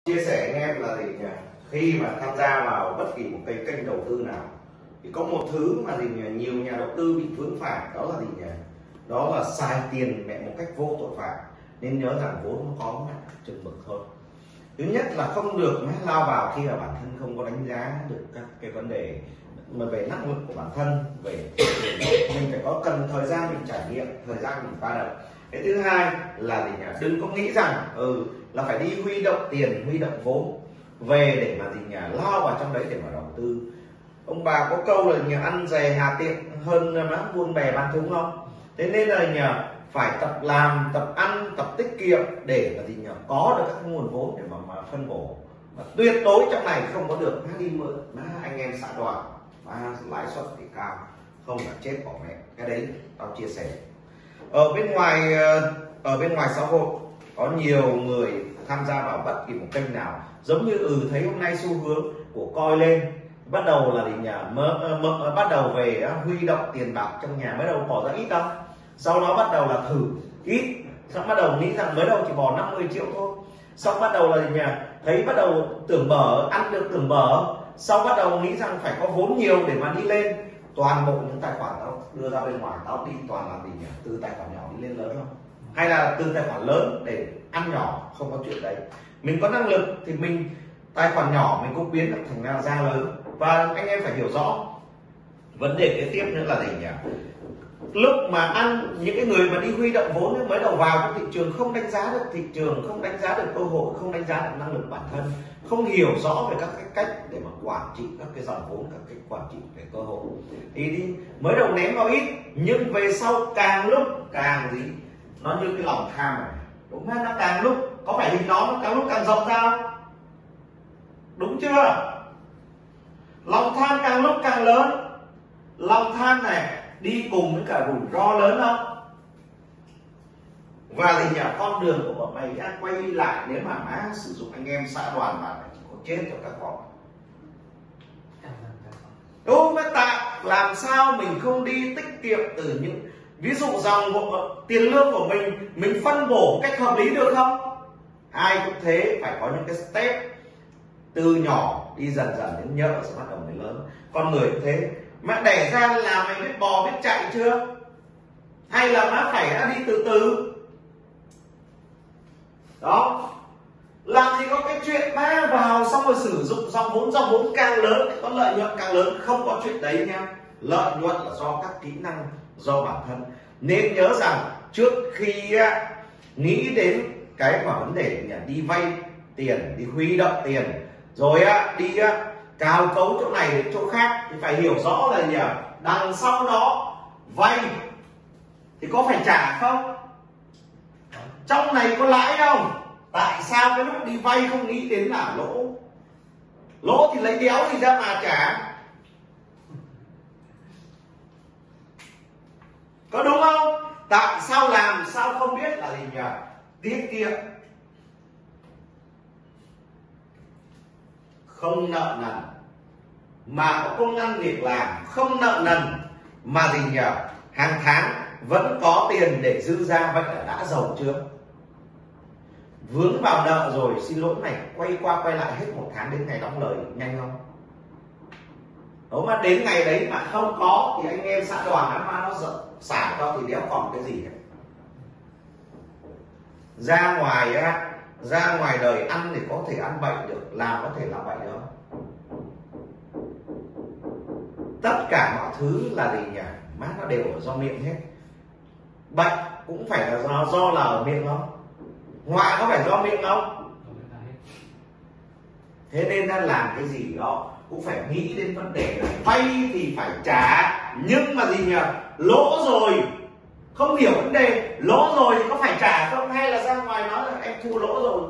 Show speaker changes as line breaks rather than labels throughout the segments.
Chia sẻ anh em là gì nhỉ? Khi mà tham gia vào bất kỳ một cái kênh đầu tư nào thì có một thứ mà gì nhỉ? Nhiều nhà đầu tư bị vướng phải, đó là gì nhỉ? Đó là xài tiền mẹ một cách vô tội vạ. Nên nhớ rằng vốn nó có chừng mực thôi. Thứ nhất là không được lao vào khi mà bản thân không có đánh giá được các cái vấn đề mà về năng lực của bản thân, về mình phải có cần thời gian mình trải nghiệm, thời gian mình va đập. Cái thứ hai là gì nhỉ? Đừng có nghĩ rằng là phải đi huy động tiền, huy động vốn về để mà gì nhỉ? Lao vào trong đấy để mà đầu tư. Ông bà có câu là nhỉ, ăn dè hà tiện hơn mà buôn bè bán thúng không? Thế nên là nhỉ, phải tập làm, tập ăn, tập tiết kiệm để mà gì nhỉ? Có được các nguồn vốn để mà phân bổ. Và tuyệt đối trong này không có được đi mượn anh em xã đoàn lãi suất thì cao, không là chết bỏ mẹ. Cái đấy tao chia sẻ. Ở bên ngoài xã hội có nhiều người tham gia vào bất kỳ một kênh nào, giống như thấy hôm nay xu hướng của coi lên, bắt đầu là bắt đầu về huy động tiền bạc trong nhà, mới đầu bỏ ra ít đâu, sau đó bắt đầu là thử ít, xong bắt đầu nghĩ rằng mới đầu chỉ bỏ 50 triệu thôi, xong bắt đầu là thấy bắt đầu tưởng mở, ăn được tưởng mở, sau bắt đầu nghĩ rằng phải có vốn nhiều để mà đi lên. Toàn bộ những tài khoản tao đưa ra bên ngoài tao đi toàn là gì nhỉ? Từ tài khoản nhỏ đi lên lớn không, hay là từ tài khoản lớn để ăn nhỏ, không có chuyện đấy. Mình có năng lực thì mình tài khoản nhỏ mình cũng biến được thành ra lớn. Và anh em phải hiểu rõ vấn đề kế tiếp nữa là gì nhỉ? Lúc mà ăn, những cái người mà đi huy động vốn mới đầu vào trong thị trường, không đánh giá được thị trường, không đánh giá được cơ hội, không đánh giá được năng lực bản thân, không hiểu rõ về các cái cách để mà quản trị các cái dòng vốn, các cái quản trị về cơ hội, thì đi mới đầu ném vào ít, nhưng về sau càng lúc càng gì, nó như cái lòng tham này, đúng không? Nó càng lúc có phải hình nó càng lúc càng rộng ra không? Đúng chưa? Lòng tham càng lúc càng lớn. Lòng tham này đi cùng với cả rủi ro lớn không? Và thì con đường của bọn mày đã quay lại, nếu mà sử dụng anh em xã đoàn mà chỉ có chết cho các con. Đúng mới tạo làm sao mình không đi tiết kiệm từ những ví dụ dòng tiền lương của mình phân bổ cách hợp lý được không? Ai cũng thế, phải có những cái step từ nhỏ đi dần dần đến nhỡ sẽ bắt đầu mới lớn. Con người cũng thế, mà đẻ ra là mày biết bò biết chạy chưa? Hay là má phải đi từ từ? Đó, làm gì có cái chuyện má vào xong rồi sử dụng dòng vốn càng lớn có lợi nhuận càng lớn, không có chuyện đấy nha. Lợi nhuận là do các kỹ năng, do bản thân. Nên nhớ rằng trước khi nghĩ đến cái mà vấn đề đi vay tiền, đi huy động tiền, rồi đi cào cấu chỗ này đến chỗ khác, thì phải hiểu rõ là đằng sau đó vay thì có phải trả không? Trong này có lãi không? Tại sao cái lúc đi vay không nghĩ đến là lỗ? Lỗ thì lấy đéo gì ra mà trả, có đúng không? Tại sao làm sao không biết là gì nhỉ? Tiết kiệm, không nợ nần mà có công ăn việc làm, không nợ nần mà gì nhỉ? Hàng tháng vẫn có tiền để dư ra, vậy là đã giàu chưa? Vướng vào nợ rồi, xin lỗi mày, quay qua quay lại hết một tháng đến ngày đóng lời nhanh không? Nếu mà đến ngày đấy mà không có thì anh em xã đoàn nó xả cho thì đéo còn cái gì hết. Ra ngoài đời ăn thì có thể ăn bậy được, làm có thể làm bậy được. Tất cả mọi thứ là gì nhỉ? Má nó đều ở do miệng hết. Bệnh cũng phải là do là ở miệng không? Họa có phải do miệng không? Thế nên là làm cái gì đó cũng phải nghĩ đến vấn đề là vay thì phải trả, nhưng mà gì nhỉ? Lỗ rồi không hiểu vấn đề, lỗ rồi thì có phải trả không, hay là ra ngoài nói là em thua lỗ rồi?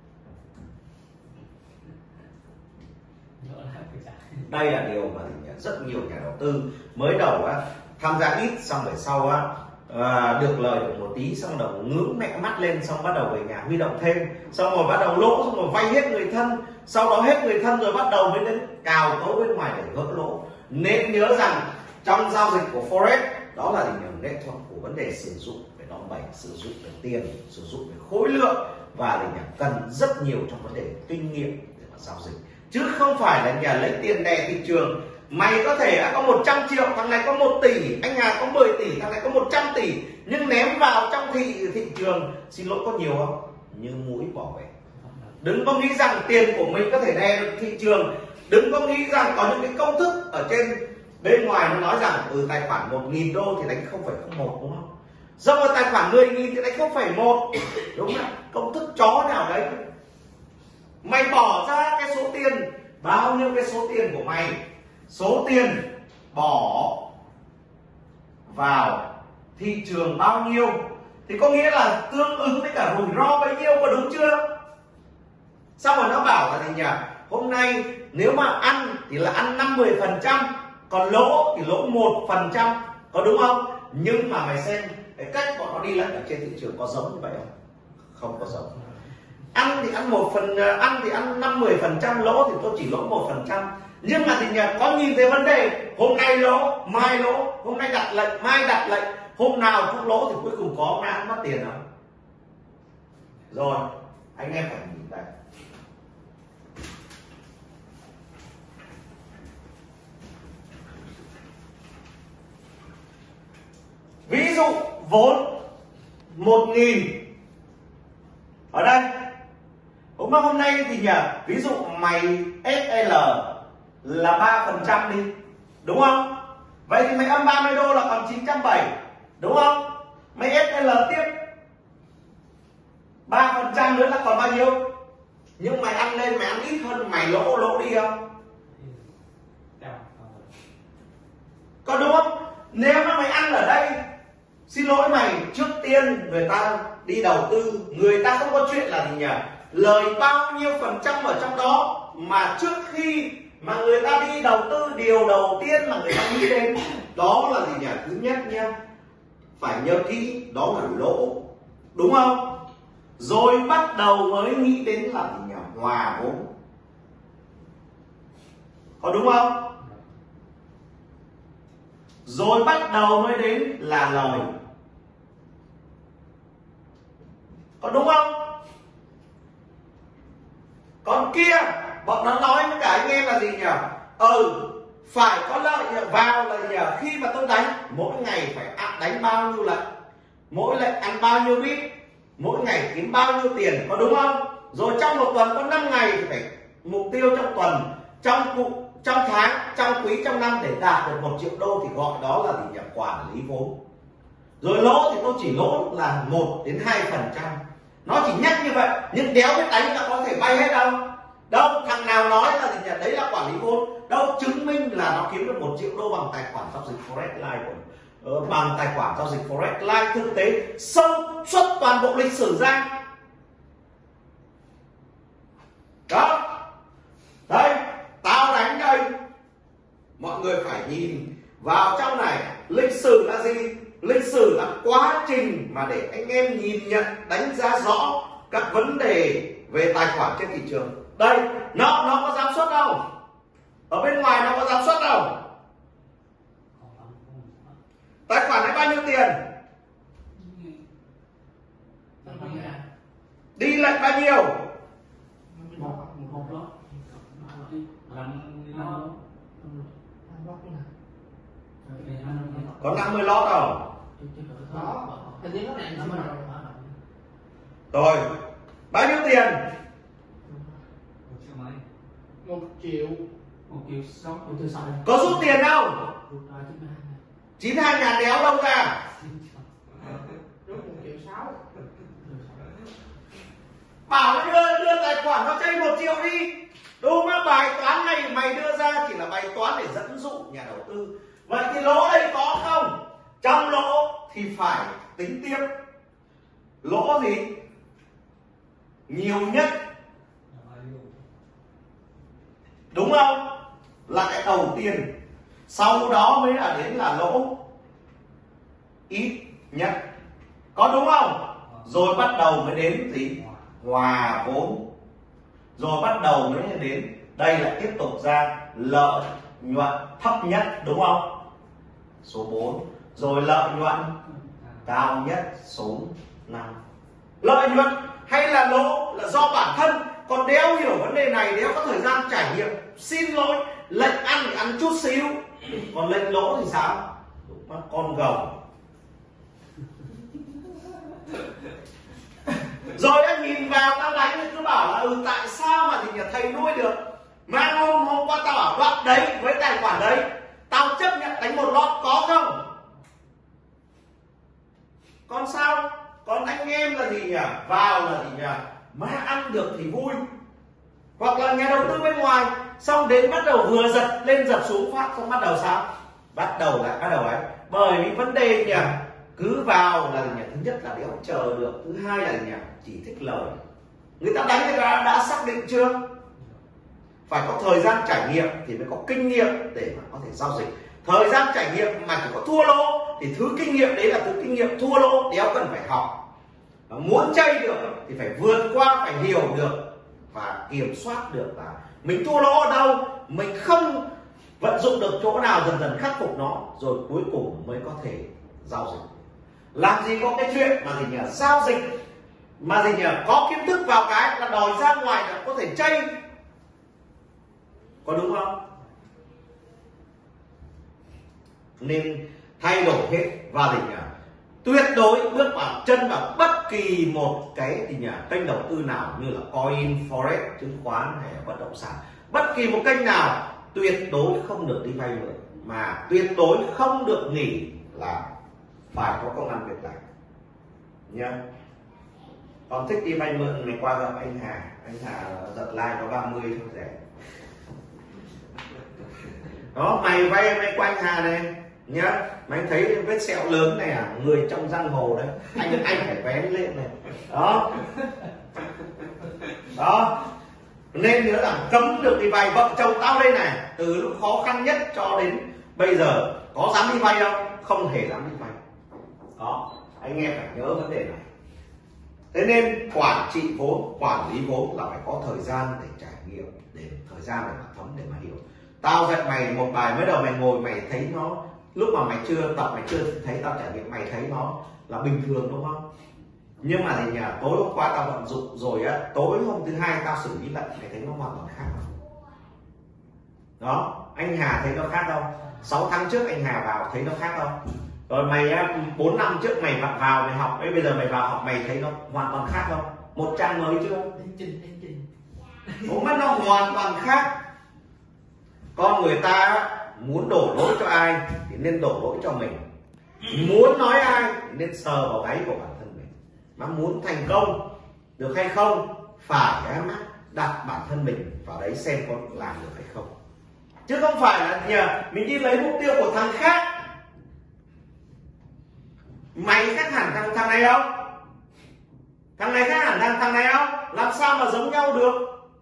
Đây là điều mà rất nhiều nhà đầu tư mới đầu tham gia ít, xong rồi sau được lời được một tí, xong đầu ngưỡng mẹ mắt lên, xong bắt đầu về nhà huy động thêm, xong rồi bắt đầu lỗ, xong rồi vay hết người thân, sau đó hết người thân rồi bắt đầu mới đến cào cấu bên ngoài để gỡ lỗ. Nên nhớ rằng trong giao dịch của Forex đó là nghệ thuật của vấn đề sử dụng về đòn bẩy, sử dụng về tiền, sử dụng về khối lượng, và là nhà cần rất nhiều trong vấn đề kinh nghiệm để mà giao dịch, chứ không phải là nhà lấy tiền đè thị trường. Mày có thể có 100 triệu, thằng này có 1 tỷ, anh Hà có 10 tỷ, thằng này có 100 tỷ, nhưng ném vào trong thị trường, xin lỗi, có nhiều không? Như muỗi bỏ về. Đừng có nghĩ rằng tiền của mình có thể đè được thị trường. Đừng có nghĩ rằng có những cái công thức ở trên bên ngoài nó nói rằng tài khoản 1.000 đô thì đánh 0,01, đúng không? Xong rồi tài khoản 10.000 thì đánh 0,1, đúng không? Công thức chó nào đấy. Mày bỏ ra cái số tiền, bao nhiêu cái số tiền của mày, số tiền bỏ vào thị trường bao nhiêu thì có nghĩa là tương ứng với cả rủi ro bấy nhiêu, có đúng chưa? Xong rồi nó bảo là gì nhỉ? Hôm nay nếu mà ăn thì là ăn 50%, còn lỗ thì lỗ 1%, có đúng không? Nhưng mà mày xem cái cách bọn nó đi lẫn ở trên thị trường có giống như vậy không? Không có giống. Ăn thì ăn 50%, lỗ thì tôi chỉ lỗ 1%. Nhưng mà thì nhà có nhìn thấy vấn đề, hôm nay lỗ, mai lỗ, hôm nay đặt lệnh, mai đặt lệnh, hôm nào cũng lỗ thì cuối cùng có ai mất tiền không? Rồi, anh em phải nhìn đây. Ví dụ vốn 1.000 ở đây, hôm nay thì nhỉ, ví dụ mày SL là 3% đi, đúng không? Vậy thì mày âm 30 đô là còn 970, đúng không? Mày SL tiếp 3% nữa là còn bao nhiêu? Nhưng mày ăn lên, mày ăn ít hơn, mày lỗ đi không? Có đúng không? Nếu mà mày ăn ở đây, xin lỗi mày, trước tiên người ta đi đầu tư, người ta không có chuyện là gì nhỉ? Lời bao nhiêu % ở trong đó, mà trước khi mà người ta đi đầu tư, điều đầu tiên mà người ta nghĩ đến đó là gì nhỉ? Thứ nhất nha, phải nhớ kỹ, đó là lỗ, đúng không? Rồi bắt đầu mới nghĩ đến là gì nhỉ? Hòa vốn, có đúng không? Rồi bắt đầu mới đến là lời, có đúng không? Còn kia bọn nó nói với cả anh em là gì nhỉ? Phải có lợi vào là nhỉ? Khi mà tôi đánh mỗi ngày phải đánh bao nhiêu lệnh, mỗi lệnh ăn bao nhiêu bit, mỗi ngày kiếm bao nhiêu tiền, có đúng không? Rồi trong một tuần có 5 ngày thì phải mục tiêu trong tuần, trong tháng, trong quý, trong năm để đạt được 1 triệu đô thì gọi đó là gì nhỉ? Quản lý vốn. Rồi lỗ thì tôi chỉ lỗ là 1 đến 2%. Nó chỉ nhắc như vậy, nhưng đéo biết đánh đã có thể bay hết đâu. Đâu, thằng nào nói là gì nhỉ? Đấy là quản lý vốn. Đâu chứng minh là nó kiếm được 1 triệu đô bằng tài khoản giao dịch Forex Live của bằng tài khoản giao dịch Forex Live thực tế sâu suốt toàn bộ lịch sử ra. Đó. Đây, tao đánh đây. Mọi người phải nhìn vào trong này, lịch sử là gì? Lịch sử là quá trình mà để anh em nhìn nhận, đánh giá rõ các vấn đề về tài khoản trên thị trường. Đây, nó có giảm suất đâu? Ở bên ngoài nó có giảm suất đâu? Tài khoản này bao nhiêu tiền? Đi lệnh bao nhiêu? Có 50 lót không? Rồi, bao nhiêu tiền?
1 triệu 6.
Có rút tiền đâu? 92 ngàn đéo đâu ra?
Rút 1 triệu 6.
Bảo nó đưa tài khoản nó chơi 1 triệu đi. Đúng không? Bài toán này mày đưa ra chỉ là bài toán để dẫn dụ nhà đầu tư. Vậy thì lỗ đây có không? Trong lỗ thì phải tính tiếp. Lỗ gì? Nhiều nhất, đúng không? Là cái đầu tiên. Sau đó mới là đến là lỗ ít nhất, có đúng không? Rồi bắt đầu mới đến gì? Hòa vốn. Rồi bắt đầu mới đến, đây lại tiếp tục ra lợi nhuận thấp nhất, đúng không? Số 4. Rồi lợi nhuận cao nhất số 5. Lợi nhuận hay là lỗ là do bản thân. Còn đéo hiểu vấn đề này, đéo có thời gian trải nghiệm, xin lỗi, lệnh ăn thì ăn chút xíu, còn lệnh lỗ thì sao? Con gồng. Rồi anh nhìn vào tao đánh thì cứ bảo là tại sao mà thì nhà thầy nuôi được, mà hôm qua tao bảo đoạn đấy với tài khoản đấy tao chấp nhận đánh một lót, có không? Còn sao? Còn anh em là gì nhỉ? Vào là gì nhỉ? Mà ăn được thì vui. Hoặc là nhà đầu tư bên ngoài xong đến bắt đầu vừa giật lên giật xuống phát, xong bắt đầu sao? Bắt đầu ấy. Bởi vì vấn đề nhỉ, cứ vào là gì nhỉ? Thứ nhất là đéo chờ được, thứ hai là gì nhỉ? Chỉ thích lời. Người ta đánh, người ta đã xác định chưa? Phải có thời gian trải nghiệm thì mới có kinh nghiệm để mà có thể giao dịch. Thời gian trải nghiệm mà chỉ có thua lỗ thì thứ kinh nghiệm đấy là thứ kinh nghiệm thua lỗ, đéo cần phải học. Và muốn chơi được thì phải vượt qua, phải hiểu được và kiểm soát được là mình thua lỗ ở đâu, mình không vận dụng được chỗ nào, dần dần khắc phục nó, rồi cuối cùng mới có thể giao dịch. Làm gì có cái chuyện mà gì nhỉ, giao dịch mà gì nhỉ, có kiến thức vào cái là đòi ra ngoài là có thể chơi, có đúng không? Nên thay đổi hết và gì nhỉ, tuyệt đối bước vào chân vào bất kỳ một cái gì nhỉ, kênh đầu tư nào như là coin, forex, chứng khoán hay là bất động sản, bất kỳ một kênh nào tuyệt đối không được đi vay mượn, mà tuyệt đối không được nghỉ là phải có công ăn việc làm nhá. Còn thích đi vay mượn này qua gặp anh Hà giật like có 30 thôi rẻ. Đó, mày vay qua anh Hà này nhá, mày thấy vết sẹo lớn này à, người trong giang hồ đấy, anh phải vén lên này. Đó nên nhớ rằng cấm được đi vay. Vợ chồng tao đây này, từ lúc khó khăn nhất cho đến bây giờ có dám đi vay đâu, không hề dám đi vay. Đó, anh em phải nhớ vấn đề này. Thế nên quản trị vốn, quản lý vốn là phải có thời gian để trải nghiệm, để thời gian để mà thấm, để mà hiểu. Tao dạy mày một bài, mới đầu mày ngồi mày thấy nó, lúc mà mày chưa tập, mày chưa thấy tao trải nghiệm, mày thấy nó là bình thường đúng không? Nhưng mà thì nhà tối hôm qua tao vận dụng rồi á, tối hôm thứ hai tao xử lý lại, mày thấy nó hoàn toàn khác không? Đó, anh Hà thấy nó khác không? 6 tháng trước anh Hà vào thấy nó khác không? Rồi mày 4 năm trước mày vào mày học, bây giờ mày vào học mày thấy nó hoàn toàn khác không? Một trang mới chưa? Nó hoàn toàn khác. Con người ta muốn đổ lỗi cho ai thì nên đổ lỗi cho mình, muốn nói ai thì nên sờ vào gáy của bản thân mình. Mà muốn thành công được hay không phải đặt bản thân mình vào đấy xem có làm được hay không, chứ không phải là mình đi lấy mục tiêu của thằng khác. Mày khác hẳn thằng này không? Thằng này khác hẳn thằng này không? Làm sao mà giống nhau được?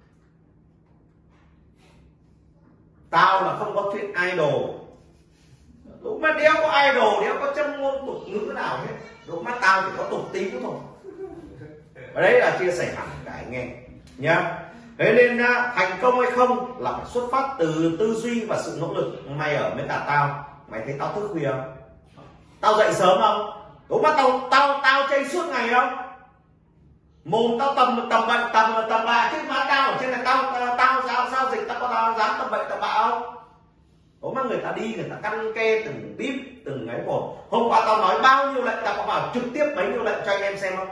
Tao là không có chuyện idol, đúng mà đéo có idol, đéo có châm ngôn tục ngữ nào hết, đúng mà tao chỉ có tục tín thôi. Và đấy là chia sẻ hẳn cái anh em nhá. Thế nên thành công hay không là phải xuất phát từ tư duy và sự nỗ lực. Mày ở với cả tao, mày thấy tao thức khuya không? Tao dậy sớm không? Đúng mà tao chơi suốt ngày không? Mồm tao tầm bạ chứ má tao ở trên này tao giao dịch tao có dám tầm bậy tầm bạ không? Đúng mà người ta đi, người ta căn ke từng bíp từng cái một. Hôm qua tao nói bao nhiêu lệnh, tao có bảo trực tiếp bấy nhiêu lệnh cho anh em xem không?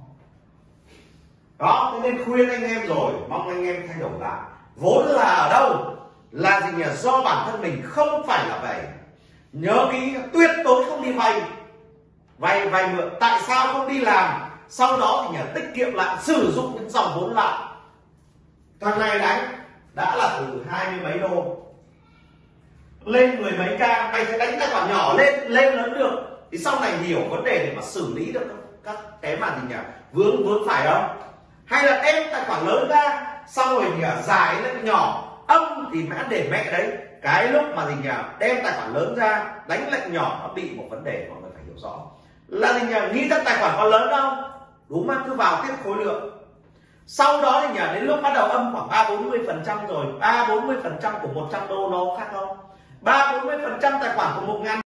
Đó, thế nên khuyên anh em rồi, mong anh em thay đổi lại. Vốn là ở đâu? Là gì nhỉ? Do bản thân mình, không phải là vậy. Nhớ kỹ, tuyệt đối không đi vay mượn. Tại sao không đi làm? Sau đó thì tiết kiệm lại, sử dụng những dòng vốn lại. Thằng này đánh đã là từ 20 mấy đô lên 10 mấy k, mày sẽ đánh tài khoản nhỏ lên lớn được. Thì sau này hiểu vấn đề để mà xử lý được các cái mà gì nhỉ, vướng phải không? Hay là đem tài khoản lớn ra xong rồi giải lên nhỏ, âm thì mã để mẹ đấy. Cái lúc mà gì nhỉ, đem tài khoản lớn ra đánh lệnh nhỏ nó bị một vấn đề mọi người phải hiểu rõ là gì nhỉ, nghĩ các tài khoản có lớn đâu, đúng mà cứ vào tiếp khối lượng. Sau đó thì đến lúc bắt đầu âm khoảng 30-40% rồi, 30-40% của 100 đô nó khác không? 30-40% tài khoản của 1.000